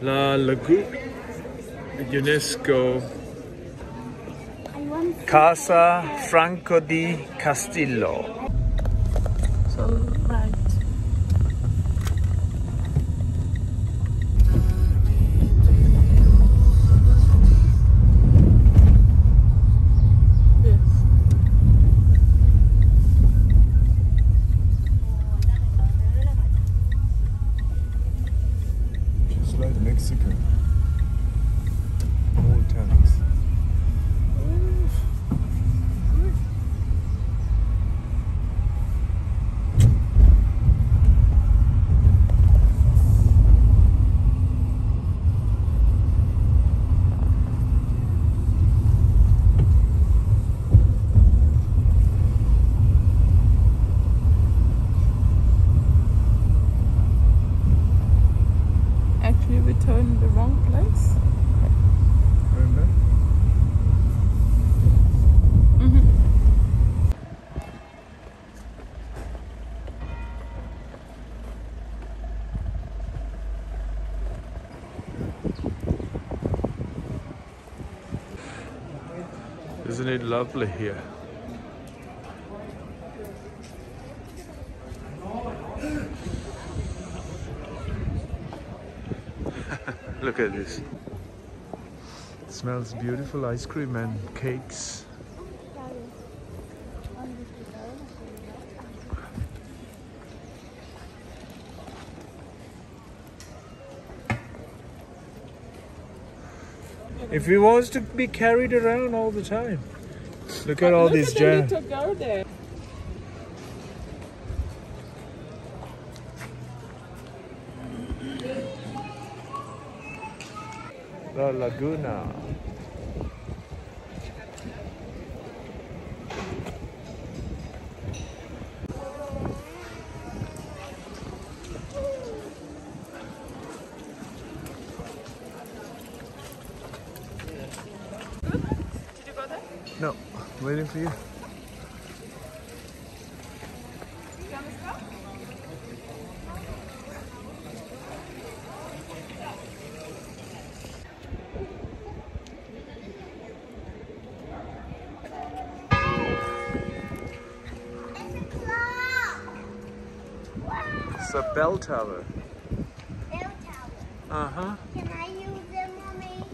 La Laguna, UNESCO Casa Franco di Castillo. So, right. Just like Mexico. Old towns. Actually, we turned the wrong place. Remember? Isn't it lovely here? Look at this. It smells beautiful, ice cream and cakes. If he wants to be carried around all the time. Look at all these jars. Look at the little girl there. La Laguna. Did you go there? No, waiting for you. It's a bell tower. Bell tower. Uh-huh. Can I use them, Mommy?